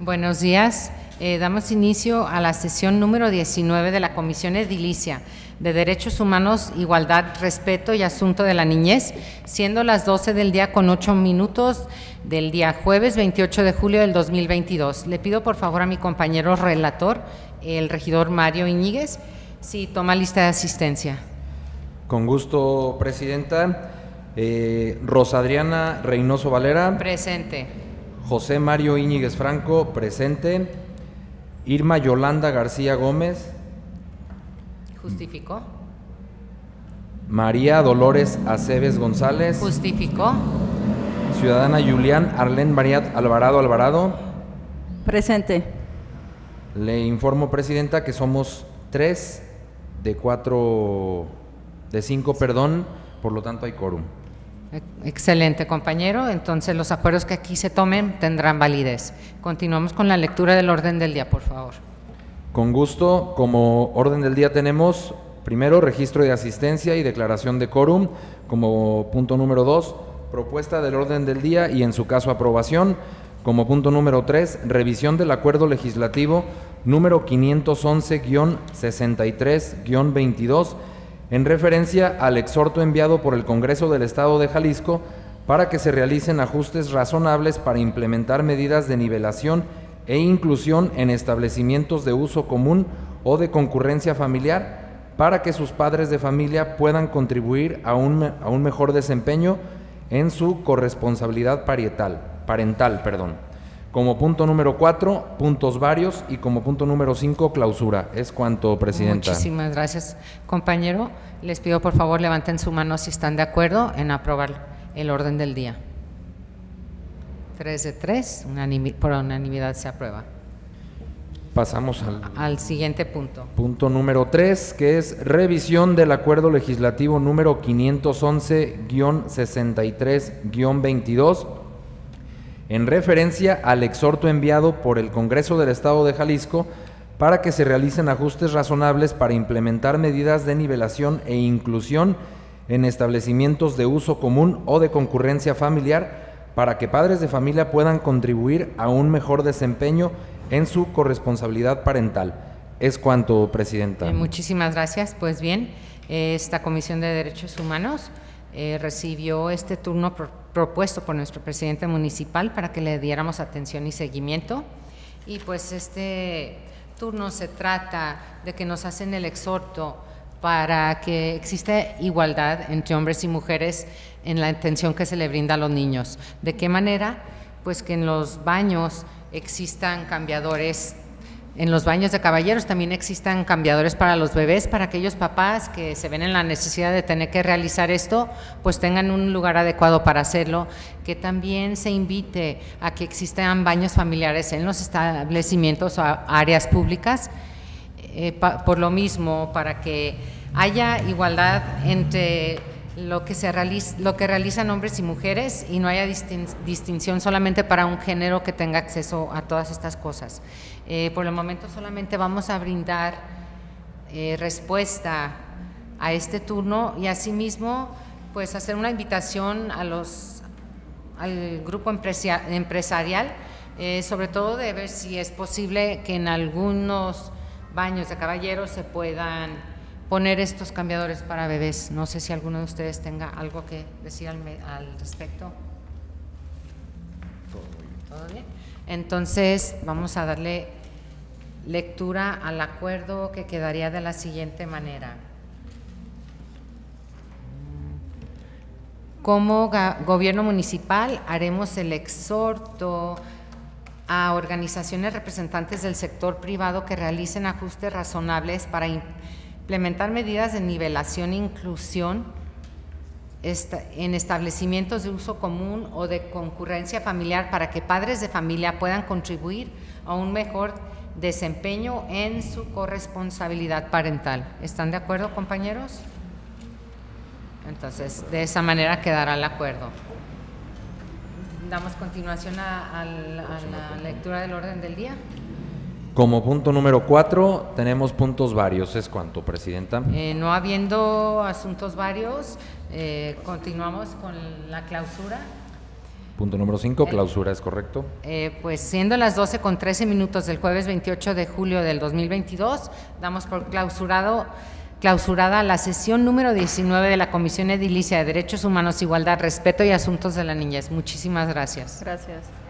Buenos días. Damos inicio a la sesión número 19 de la Comisión Edilicia de Derechos Humanos, Igualdad, Respeto y Asunto de la Niñez, siendo las 12 del día con 8 minutos del día jueves 28 de julio del 2022. Le pido por favor a mi compañero relator, el regidor Mario Íñiguez, si toma lista de asistencia. Con gusto, Presidenta. Rosa Adriana Reynoso Valera. Presente. José Mario Íñiguez Franco, presente. Irma Yolanda García Gómez. ¿Justificó? María Dolores Aceves González. ¿Justificó? Ciudadana Julián Arlén Mariat Alvarado. Presente. Le informo, Presidenta, que somos 3 de 5, por lo tanto hay quórum. Excelente, compañero. Entonces, los acuerdos que aquí se tomen tendrán validez. Continuamos con la lectura del orden del día, por favor. Con gusto. Como orden del día tenemos, primero, registro de asistencia y declaración de quórum. Como punto número 2, propuesta del orden del día y, en su caso, aprobación. Como punto número 3, revisión del acuerdo legislativo número 511-63-22, en referencia al exhorto enviado por el Congreso del Estado de Jalisco para que se realicen ajustes razonables para implementar medidas de nivelación e inclusión en establecimientos de uso común o de concurrencia familiar para que sus padres de familia puedan contribuir a un mejor desempeño en su corresponsabilidad parental. Como punto número 4, puntos varios, y como punto número 5, clausura. Es cuanto, Presidenta. Muchísimas gracias, compañero. Les pido por favor levanten su mano si están de acuerdo en aprobar el orden del día. 3 de 3, por unanimidad se aprueba. Pasamos al siguiente punto. Punto número 3, que es revisión del acuerdo legislativo número 511-63-22, en referencia al exhorto enviado por el Congreso del Estado de Jalisco para que se realicen ajustes razonables para implementar medidas de nivelación e inclusión en establecimientos de uso común o de concurrencia familiar para que padres de familia puedan contribuir a un mejor desempeño en su corresponsabilidad parental. Es cuanto, Presidenta. Muchísimas gracias. Pues bien, esta Comisión de Derechos Humanos recibió este turno propuesto por nuestro presidente municipal para que le diéramos atención y seguimiento, y pues este turno se trata de que nos hacen el exhorto para que exista igualdad entre hombres y mujeres en la atención que se le brinda a los niños. ¿De qué manera? Pues que en los baños existan cambiadores. En los baños de caballeros también existan cambiadores para los bebés, para aquellos papás que se ven en la necesidad de tener que realizar esto, pues tengan un lugar adecuado para hacerlo, que también se invite a que existan baños familiares en los establecimientos o áreas públicas, por lo mismo, para que haya igualdad entre lo que realizan hombres y mujeres y no haya distinción solamente para un género que tenga acceso a todas estas cosas. Por el momento solamente vamos a brindar respuesta a este turno y asimismo pues hacer una invitación al grupo empresarial, sobre todo de ver si es posible que en algunos baños de caballeros se puedan poner estos cambiadores para bebés. No sé si alguno de ustedes tenga algo que decir al respecto. ¿Todo bien? Entonces vamos a darle lectura al acuerdo, que quedaría de la siguiente manera. Como gobierno municipal haremos el exhorto a organizaciones representantes del sector privado que realicen ajustes razonables para implementar medidas de nivelación e inclusión en establecimientos de uso común o de concurrencia familiar para que padres de familia puedan contribuir a un mejor desempeño en su corresponsabilidad parental. ¿Están de acuerdo, compañeros? Entonces, de esa manera quedará el acuerdo. Damos continuación a la lectura del orden del día. Como punto número 4, tenemos puntos varios. ¿Es cuanto, Presidenta? No habiendo asuntos varios, continuamos con la clausura. Punto número 5, clausura, ¿es correcto? Pues siendo las 12:13 del jueves 28 de julio del 2022, damos por clausurada la sesión número 19 de la Comisión Edilicia de Derechos Humanos, Igualdad, Respeto y Asuntos de la Niñez. Muchísimas gracias. Gracias.